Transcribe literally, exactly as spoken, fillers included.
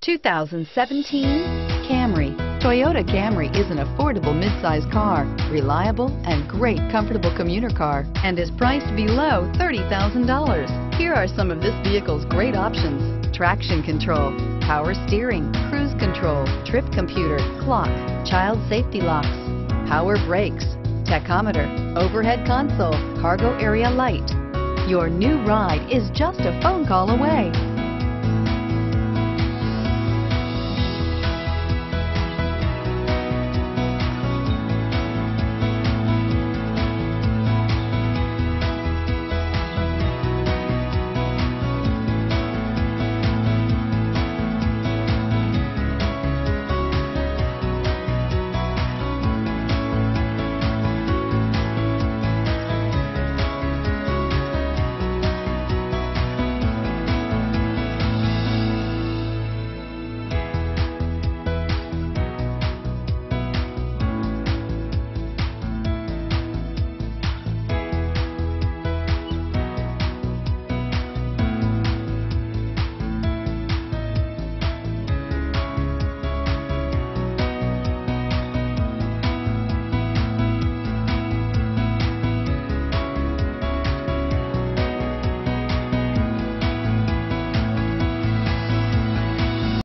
two thousand seventeen Camry. Toyota Camry is an affordable midsize car, reliable and great comfortable commuter car, and is priced below thirty thousand dollars. Here are some of this vehicle's great options: traction control, power steering, cruise control, trip computer, clock, child safety locks, power brakes, tachometer, overhead console, cargo area light. Your new ride is just a phone call away.